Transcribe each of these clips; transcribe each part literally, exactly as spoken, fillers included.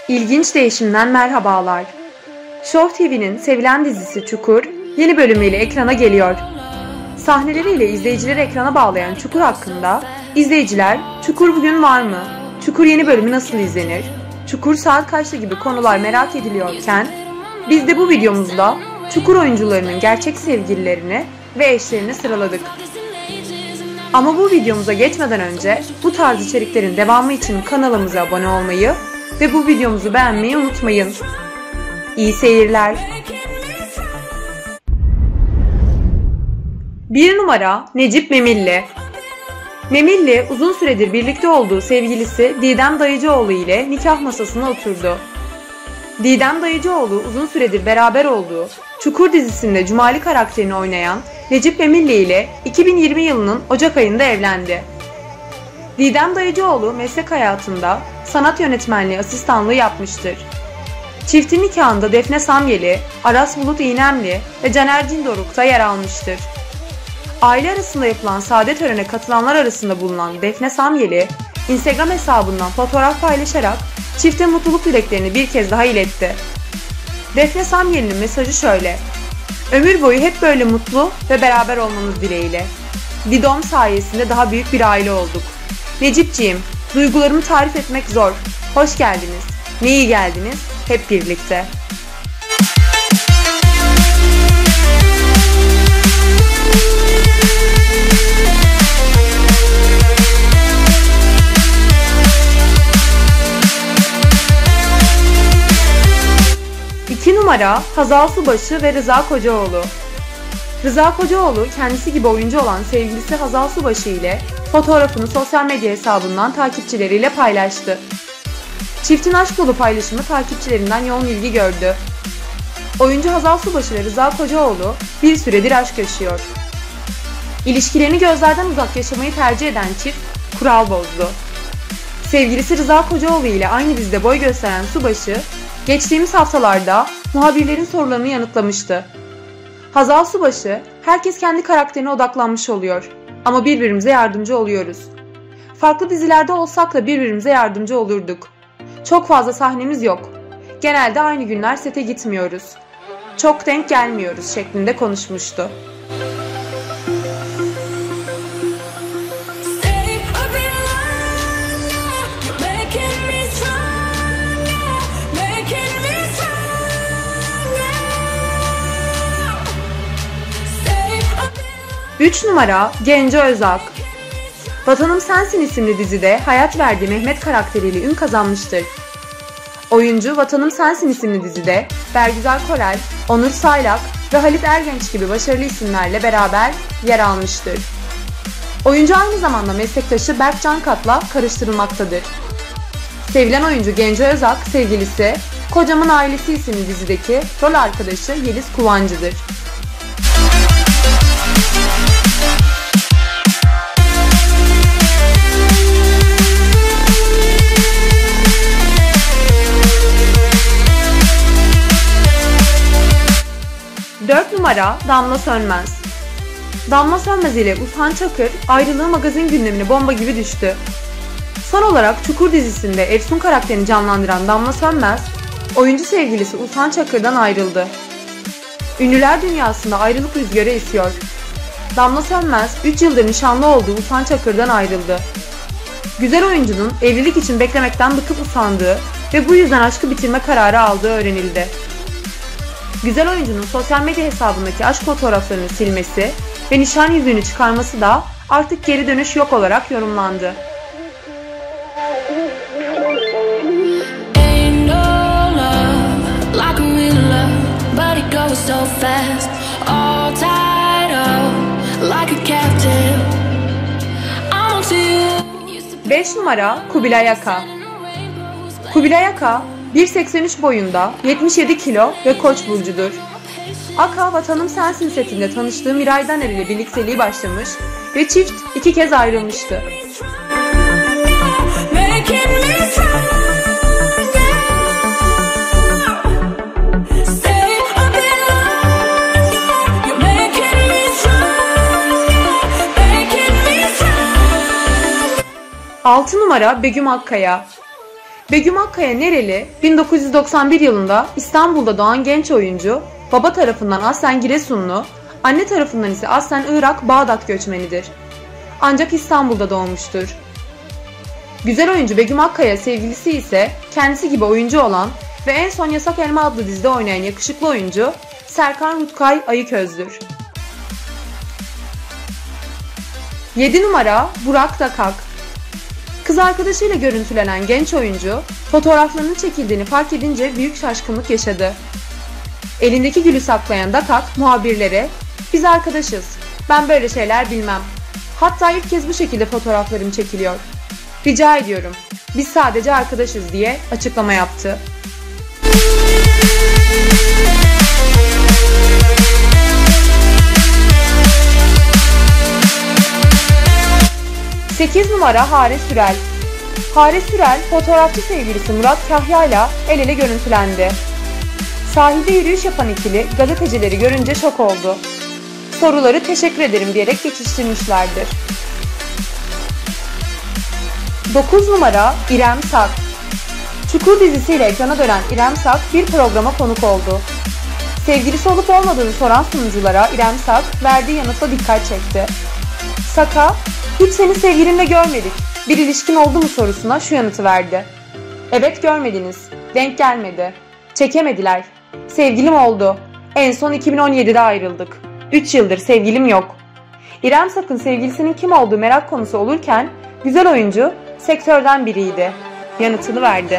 İlginç değişimden merhabalar. Show T V'nin sevilen dizisi Çukur yeni bölümüyle ekrana geliyor. Sahneleriyle izleyicileri ekrana bağlayan Çukur hakkında izleyiciler Çukur bugün var mı? Çukur yeni bölümü nasıl izlenir? Çukur saat kaçta gibi konular merak ediliyorken biz de bu videomuzda Çukur oyuncularının gerçek sevgililerini ve eşlerini sıraladık. Ama bu videomuza geçmeden önce bu tarz içeriklerin devamı için kanalımıza abone olmayı ve bu videomuzu beğenmeyi unutmayın. İyi seyirler. Bir numara Necip Memilli. Memilli uzun süredir birlikte olduğu sevgilisi Didem Dayıcıoğlu ile nikah masasına oturdu. Didem Dayıcıoğlu uzun süredir beraber olduğu Çukur dizisinde Cumali karakterini oynayan Necip Memilli ile iki bin yirmi yılının Ocak ayında evlendi. Didem Dayıcıoğlu meslek hayatında sanat yönetmenliği asistanlığı yapmıştır. Çiftin nikahında Defne Samyeli, Aras Bulut İynemli ve Caner Cindoruk da yer almıştır. Aile arasında yapılan saadet törene katılanlar arasında bulunan Defne Samyeli, Instagram hesabından fotoğraf paylaşarak çifte mutluluk dileklerini bir kez daha iletti. Defne Samyeli'nin mesajı şöyle: "Ömür boyu hep böyle mutlu ve beraber olmanız dileğiyle. Didom sayesinde daha büyük bir aile olduk. Necipciğim, duygularımı tarif etmek zor. Hoş geldiniz. Ne iyi geldiniz. Hep birlikte." İki numara Hazal Subaşı ve Rıza Kocaoğlu. Rıza Kocaoğlu kendisi gibi oyuncu olan sevgilisi Hazal Subaşı ile fotoğrafını sosyal medya hesabından takipçileriyle paylaştı. Çiftin aşk dolu paylaşımı takipçilerinden yoğun ilgi gördü. Oyuncu Hazal Subaşı ve Rıza Kocaoğlu bir süredir aşk yaşıyor. İlişkilerini gözlerden uzak yaşamayı tercih eden çift kural bozdu. Sevgilisi Rıza Kocaoğlu ile aynı dizide boy gösteren Subaşı, geçtiğimiz haftalarda muhabirlerin sorularını yanıtlamıştı. Hazal Subaşı, "Herkes kendi karakterine odaklanmış oluyor ama birbirimize yardımcı oluyoruz. Farklı dizilerde olsak da birbirimize yardımcı olurduk. Çok fazla sahnemiz yok. Genelde aynı günler sete gitmiyoruz. Çok denk gelmiyoruz" şeklinde konuşmuştu. üç numara Genco Özak. Vatanım Sensin isimli dizide hayat verdiği Mehmet karakteriyle ün kazanmıştır. Oyuncu Vatanım Sensin isimli dizide Bergüzar Korel, Onur Saylak ve Halit Ergenç gibi başarılı isimlerle beraber yer almıştır. Oyuncu aynı zamanda meslektaşı Berk Cankat'la karıştırılmaktadır. Sevilen oyuncu Genco Özak sevgilisi Kocamın Ailesi isimli dizideki rol arkadaşı Yeliz Kuvancı'dır. dört numara Damla Sönmez. Damla Sönmez ile Uzhan Çakır ayrılığı magazin gündemine bomba gibi düştü. Son olarak Çukur dizisinde Efsun karakterini canlandıran Damla Sönmez, oyuncu sevgilisi Uzhan Çakır'dan ayrıldı. Ünlüler dünyasında ayrılık rüzgarı esiyor. Damla Sönmez üç yıldır nişanlı olduğu Uzhan Çakır'dan ayrıldı. Güzel oyuncunun evlilik için beklemekten bıkıp usandığı ve bu yüzden aşkı bitirme kararı aldığı öğrenildi. Güzel oyuncunun sosyal medya hesabındaki aşk fotoğraflarını silmesi ve nişan yüzüğünü çıkarması da artık geri dönüş yok olarak yorumlandı. beş numara Kubilay Aka. Kubilay Aka bir seksen üç boyunda, yetmiş yedi kilo ve Koç burcudur. Aka, Vatanım Sensin setinde tanıştığı Miray Daner ile birlikteliği başlamış ve çift iki kez ayrılmıştı. altı numara Begüm Akkaya. Begüm Akkaya nereli? bin dokuz yüz doksan bir yılında İstanbul'da doğan genç oyuncu, baba tarafından aslen Giresunlu, anne tarafından ise aslen Irak Bağdat göçmenidir. Ancak İstanbul'da doğmuştur. Güzel oyuncu Begüm Akkaya sevgilisi ise kendisi gibi oyuncu olan ve en son Yasak Elma adlı dizide oynayan yakışıklı oyuncu Serkan Rutkay Ayıköz'dür. yedi numara Burak Dakak. Kız arkadaşıyla görüntülenen genç oyuncu, fotoğraflarının çekildiğini fark edince büyük şaşkınlık yaşadı. Elindeki gülü saklayan Dakak muhabirlere, "Biz arkadaşız, ben böyle şeyler bilmem. Hatta ilk kez bu şekilde fotoğraflarım çekiliyor. Rica ediyorum, biz sadece arkadaşız" diye açıklama yaptı. sekiz numara Hare Sürel. Hare Sürel, fotoğrafçı sevgilisi Murat Kahya ile el ele görüntülendi. Sahilde yürüyüş yapan ikili gazetecileri görünce şok oldu. Soruları teşekkür ederim diyerek geçiştirmişlerdir. dokuz numara İrem Sak. Çukur dizisiyle ekrana dönen İrem Sak bir programa konuk oldu. Sevgilisi olup olmadığını soran sunuculara İrem Sak verdiği yanıtla dikkat çekti. Sak'a "Hiç seni sevgilinle görmedik, bir ilişkin oldu mu?" sorusuna şu yanıtı verdi. "Evet, görmediniz, denk gelmedi, çekemediler, sevgilim oldu, en son iki bin on yedide ayrıldık, üç yıldır sevgilim yok." İrem Sak'ın sevgilisinin kim olduğu merak konusu olurken güzel oyuncu sektörden biriydi yanıtını verdi.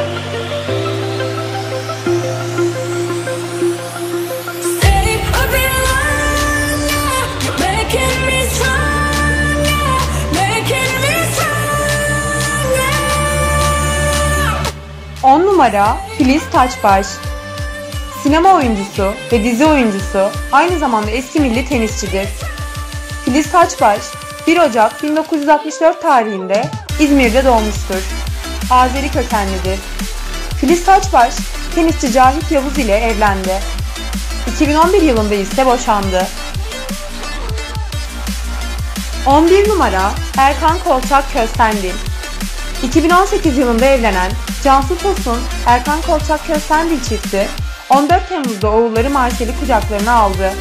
on numara Filiz Taçbaş. Sinema oyuncusu ve dizi oyuncusu, aynı zamanda eski milli tenisçidir. Filiz Taçbaş, bir Ocak bin dokuz yüz altmış dört tarihinde İzmir'de doğmuştur. Azeri kökenlidir. Filiz Taçbaş, tenisçi Cahit Yavuz ile evlendi. iki bin on bir yılında ise boşandı. on bir numara Erkan Kolçak Köstendil. iki bin on sekiz yılında evlenen Cansu Tosun, Erkan Kolçak Köstendil çifti on dört Temmuz'da oğulları Marsel'i kucaklarına aldı.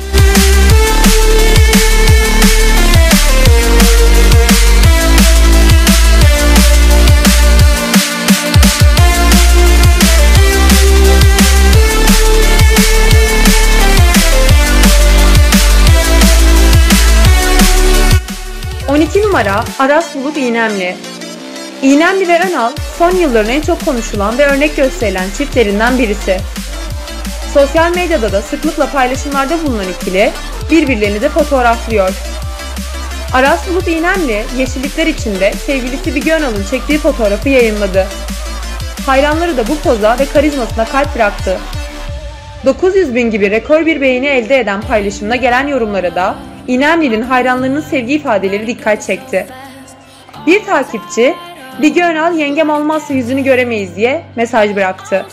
on iki numara Aras Bulut İynemli. İynemli ve Önal son yılların en çok konuşulan ve örnek gösterilen çiftlerinden birisi. Sosyal medyada da sıklıkla paylaşımlarda bulunan ikili birbirlerini de fotoğraflıyor. Aras Bulut İynemli yeşillikler içinde sevgilisi Bige Önal'ın çektiği fotoğrafı yayınladı. Hayranları da bu poza ve karizmasına kalp bıraktı. dokuz yüz bin gibi rekor bir beğeni elde eden paylaşımda gelen yorumlara da İynemli'nin hayranlarının sevgi ifadeleri dikkat çekti. Bir takipçi, "Bige Önal yengem olmazsa yüzünü göremeyiz" diye mesaj bıraktı.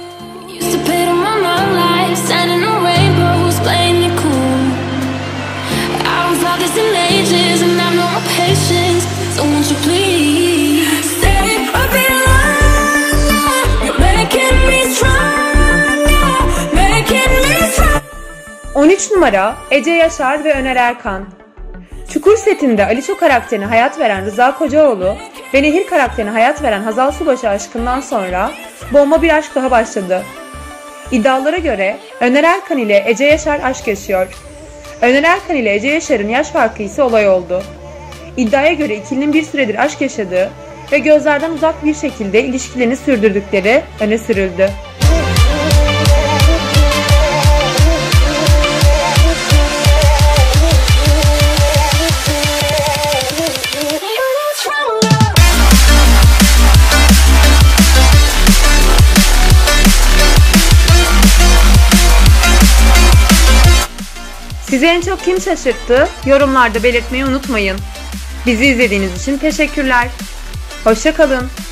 on üç numara Ece Yaşar ve Öner Erkan. Çukur setinde Aliço karakterine hayat veren Rıza Kocaoğlu ve Nehir karakterine hayat veren Hazal Subaşı aşkından sonra bomba bir aşk daha başladı. İddialara göre Öner Erkan ile Ece Yaşar aşk yaşıyor. Öner Erkan ile Ece Yaşar'ın yaş farkı ise olay oldu. İddiaya göre ikilinin bir süredir aşk yaşadığı ve gözlerden uzak bir şekilde ilişkilerini sürdürdükleri öne sürüldü. Sizi en çok kim şaşırttı? Yorumlarda belirtmeyi unutmayın. Bizi izlediğiniz için teşekkürler. Hoşça kalın.